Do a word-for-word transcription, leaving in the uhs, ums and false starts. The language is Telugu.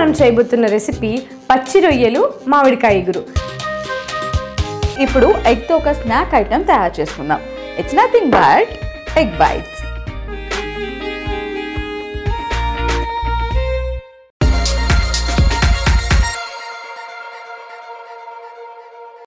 మనం చేయబోతున్న రెసిపీ పచ్చి రొయ్యలు మామిడికాయ ఇగురు. ఇప్పుడు ఎగ్తో ఒక స్నాక్ ఐటమ్ తయారు చేసుకుందాం. It's nothing but egg bytes.